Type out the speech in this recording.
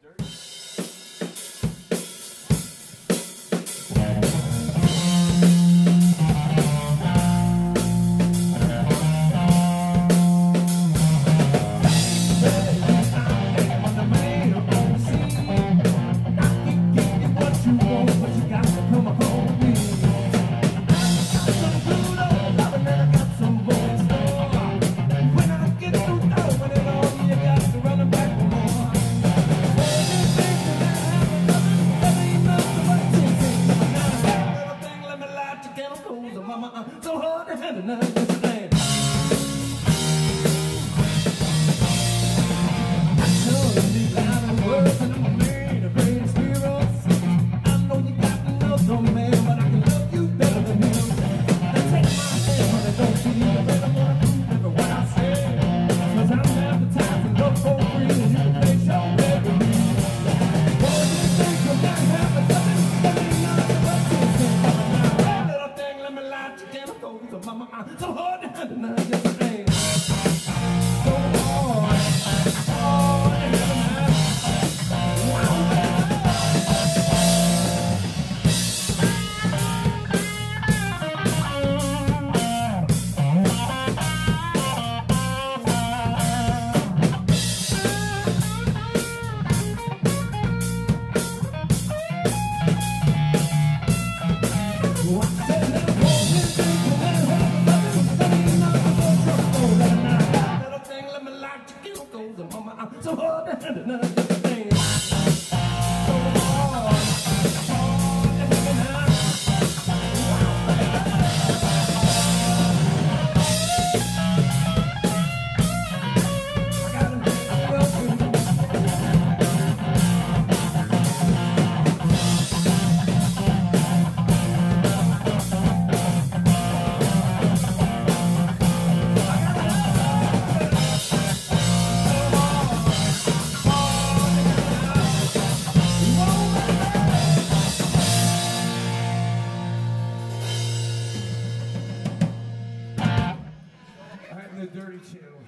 So hard to handle now, yesterday. I know these loud words and I'm made of great experience. I know you got another man, but I can love you better than him. Now take my hand, honey, don't you need a better one? Remember what I said, 'cause I'm advertising love for free, and you can place your bet with me. Boy, you think you're not having something, but ain't nothing but teasing. Now, little thing, let me lie to you. So mama, I'm so hard to handle now, yesterday. So hard to handle now. So hard to handle now, yesterday. So hard to handle now. I gotta the dirty chill.